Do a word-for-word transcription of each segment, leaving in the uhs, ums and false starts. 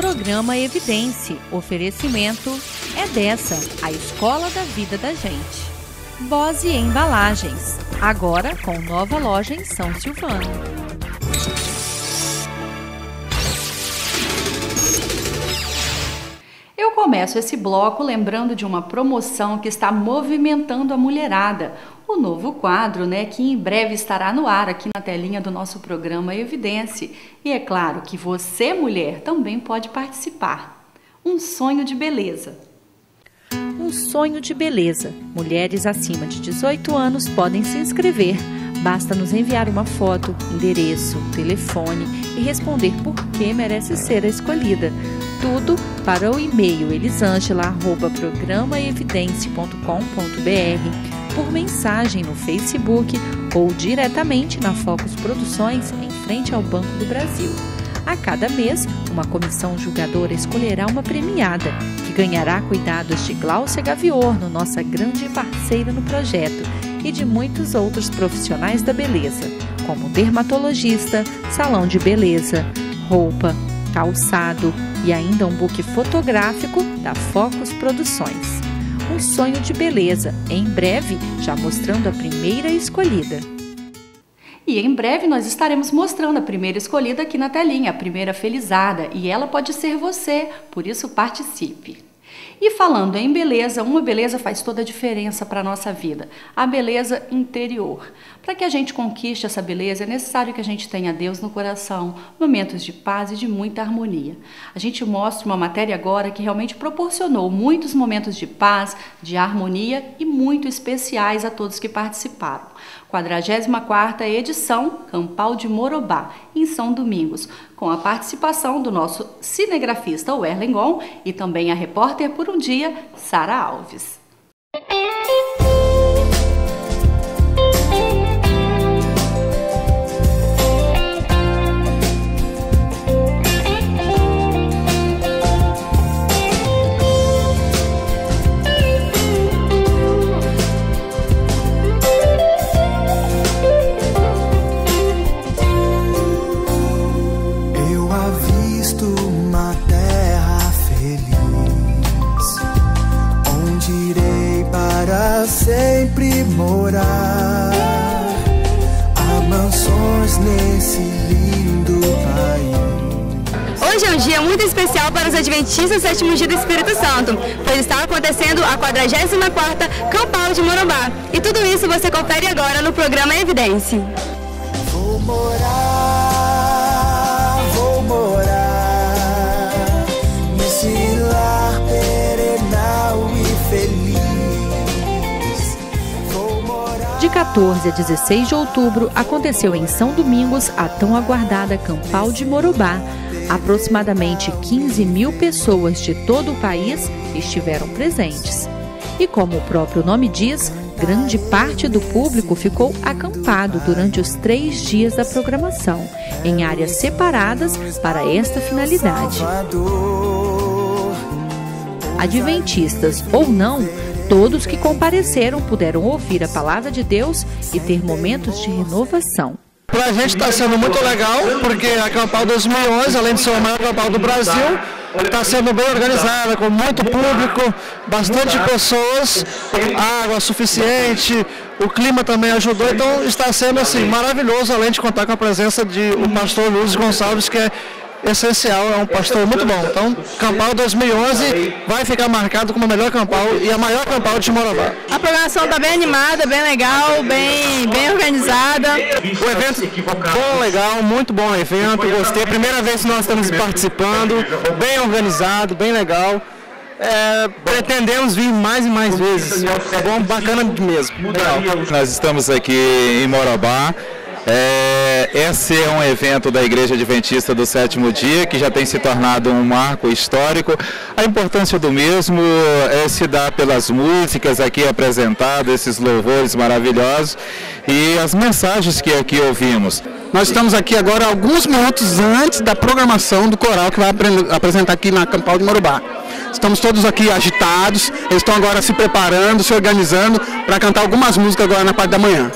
Programa Evidência. Oferecimento é dessa, a escola da vida da gente. Bose Embalagens, agora com nova loja em São Silvano. Eu começo esse bloco lembrando de uma promoção que está movimentando a mulherada. O novo quadro, né, que em breve estará no ar aqui na telinha do nosso programa Evidência. E é claro que você, mulher, também pode participar. Um sonho de beleza. Um sonho de beleza. Mulheres acima de dezoito anos podem se inscrever. Basta nos enviar uma foto, endereço, telefone e responder por que merece ser a escolhida. Tudo para o e-mail elisangela arroba programa evidência ponto com ponto br, por mensagem no Facebook ou diretamente na Focus Produções, em frente ao Banco do Brasil. A cada mês, uma comissão julgadora escolherá uma premiada, que ganhará cuidados de Gláucia Gaviorno, nossa grande parceira no projeto, e de muitos outros profissionais da beleza, como dermatologista, salão de beleza, roupa, calçado e ainda um book fotográfico da Focus Produções. Um sonho de beleza, em breve já mostrando a primeira escolhida. E em breve nós estaremos mostrando a primeira escolhida aqui na telinha, a primeira felizada, e ela pode ser você, por isso participe. E falando em beleza, uma beleza faz toda a diferença para a nossa vida, a beleza interior. Para que a gente conquiste essa beleza, é necessário que a gente tenha Deus no coração, momentos de paz e de muita harmonia. A gente mostra uma matéria agora que realmente proporcionou muitos momentos de paz, de harmonia e muito especiais a todos que participaram. quadragésima quarta edição Campal de Morobá, em São Domingos, com a participação do nosso cinegrafista Werlen Gon e também a repórter por um dia, Sara Alves. Sempre morar, há mansões nesse lindo país. Hoje é um dia muito especial para os adventistas do sétimo dia do Espírito Santo, pois está acontecendo a quadragésima quarta Campal de Morobá. E tudo isso você confere agora no programa Evidência. Vou morar, vou morar nesse lar perenal e feliz. De quatorze a dezesseis de outubro, aconteceu em São Domingos a tão aguardada Campal de Morobá. Aproximadamente quinze mil pessoas de todo o país estiveram presentes. E como o próprio nome diz, grande parte do público ficou acampado durante os três dias da programação, em áreas separadas para esta finalidade. Adventistas ou não, todos que compareceram puderam ouvir a palavra de Deus e ter momentos de renovação. Para a gente está sendo muito legal, porque a Campal dois mil e onze, além de ser a maior Campal do Brasil, está sendo bem organizada, com muito público, bastante pessoas, água suficiente, o clima também ajudou, então está sendo assim maravilhoso, além de contar com a presença de o pastor Luiz Gonçalves, que é essencial, é um pastor muito bom. Então, Campal dois mil e onze vai ficar marcado como a melhor Campal e a maior Campal de Morobá. A programação está bem animada, bem legal, bem, bem organizada. O evento bom, legal, muito bom evento, gostei. Primeira vez que nós estamos participando, bem organizado, bem legal. É, pretendemos vir mais e mais vezes. É bom, bacana mesmo. Legal. Nós estamos aqui em Morobá. É, esse é um evento da Igreja Adventista do Sétimo Dia, que já tem se tornado um marco histórico. A importância do mesmo é se dar pelas músicas aqui apresentadas, esses louvores maravilhosos e as mensagens que aqui ouvimos. Nós estamos aqui agora alguns minutos antes da programação do coral que vai apresentar aqui na Campal de Morobá. Estamos todos aqui agitados, eles estão agora se preparando, se organizando para cantar algumas músicas agora na parte da manhã.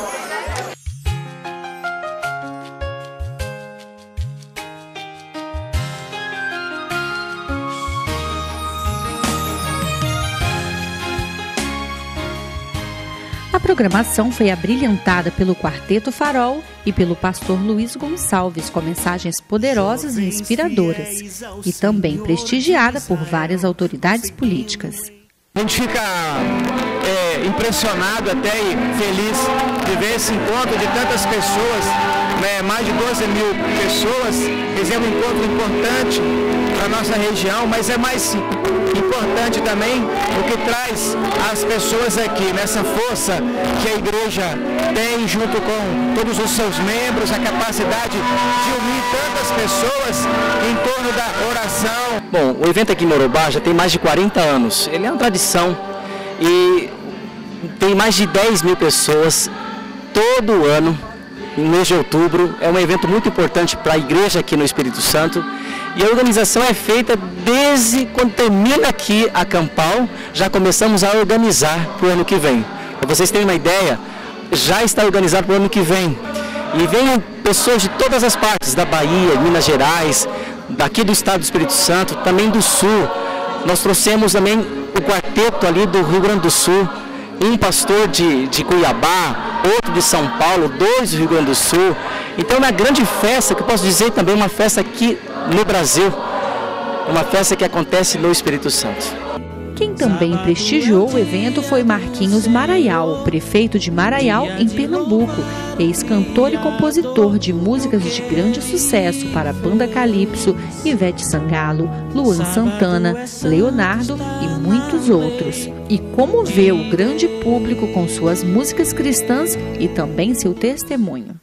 programação foi abrilhantada pelo Quarteto Farol e pelo pastor Luiz Gonçalves, com mensagens poderosas e inspiradoras, e também prestigiada por várias autoridades políticas. A gente fica é, impressionado até e feliz de ver esse encontro de tantas pessoas, né, mais de doze mil pessoas. Esse é um encontro importante para a nossa região, mas é mais importante também o que traz as pessoas aqui, nessa força que a igreja tem junto com todos os seus membros, a capacidade de unir tantas pessoas em torno da oração. Bom, o evento aqui em Morobá já tem mais de quarenta anos, ele é uma tradição e tem mais de dez mil pessoas todo ano, no mês de outubro. É um evento muito importante para a igreja aqui no Espírito Santo. E a organização é feita desde quando termina aqui a Campal, já começamos a organizar para o ano que vem. Para vocês terem uma ideia, já está organizado para o ano que vem. E vêm pessoas de todas as partes, da Bahia, Minas Gerais, daqui do estado do Espírito Santo, também do Sul. Nós trouxemos também o quarteto ali do Rio Grande do Sul, um pastor de, de Cuiabá, outro de São Paulo, dois do Rio Grande do Sul. Então é uma grande festa, que eu posso dizer também uma festa aqui no Brasil, uma festa que acontece no Espírito Santo. Quem também prestigiou o evento foi Marquinhos Maraial, prefeito de Maraial, em Pernambuco, ex-cantor e compositor de músicas de grande sucesso para a banda Calypso, Ivete Sangalo, Luan Santana, Leonardo e muitos outros. E comoveu o grande público com suas músicas cristãs e também seu testemunho.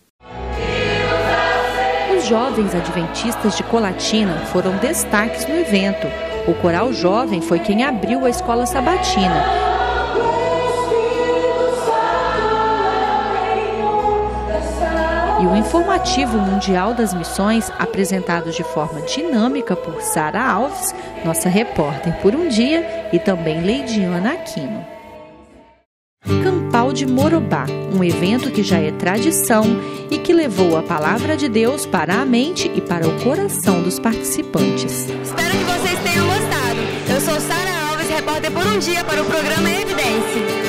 Os jovens adventistas de Colatina foram destaques no evento. O Coral Jovem foi quem abriu a escola sabatina. E o informativo mundial das missões, apresentado de forma dinâmica por Sara Alves, nossa repórter por um dia, e também Leidiana Aquino. Campal de Morobá, um evento que já é tradição e que levou a palavra de Deus para a mente e para o coração dos participantes. Espero que vocês tenham gostado. Eu sou Sara Alves, repórter por um dia para o programa Evidência.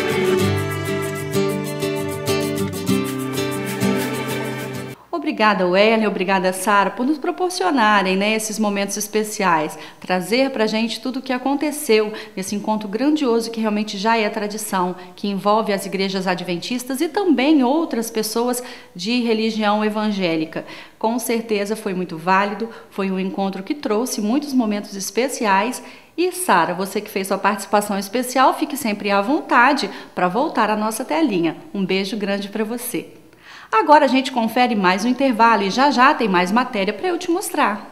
Obrigada, Wellington, obrigada, Sara, por nos proporcionarem, né, esses momentos especiais, trazer para a gente tudo o que aconteceu nesse encontro grandioso que realmente já é tradição, que envolve as igrejas adventistas e também outras pessoas de religião evangélica. Com certeza foi muito válido, foi um encontro que trouxe muitos momentos especiais. E, Sara, você que fez sua participação especial, fique sempre à vontade para voltar à nossa telinha. Um beijo grande para você. Agora a gente confere mais um intervalo e já já tem mais matéria para eu te mostrar.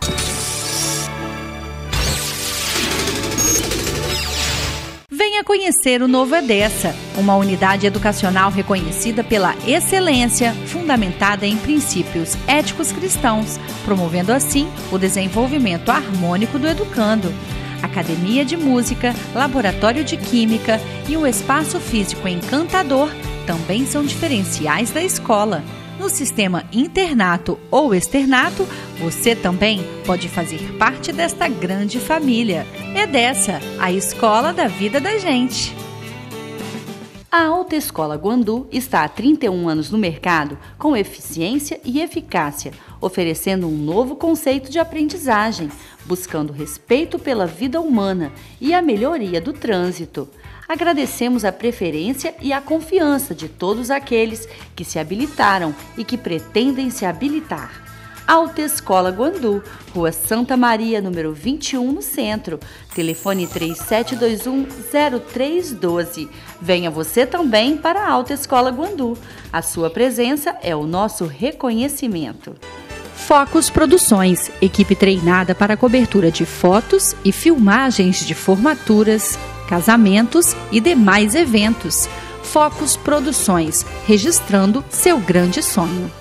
Venha conhecer o Novo Edessa, uma unidade educacional reconhecida pela excelência, fundamentada em princípios éticos cristãos, promovendo assim o desenvolvimento harmônico do educando. Academia de música, laboratório de química e um espaço físico encantador também são diferenciais da escola. No sistema internato ou externato, você também pode fazer parte desta grande família. Edessa, a escola da vida da gente. A Autoescola Guandu está há trinta e um anos no mercado com eficiência e eficácia, oferecendo um novo conceito de aprendizagem, buscando respeito pela vida humana e a melhoria do trânsito. Agradecemos a preferência e a confiança de todos aqueles que se habilitaram e que pretendem se habilitar. Autoescola Guandu, Rua Santa Maria, número vinte e um, no centro. Telefone três sete dois um, zero três um dois. Venha você também para a Autoescola Guandu. A sua presença é o nosso reconhecimento. Focus Produções, equipe treinada para a cobertura de fotos e filmagens de formaturas, casamentos e demais eventos. Focus Produções, registrando seu grande sonho.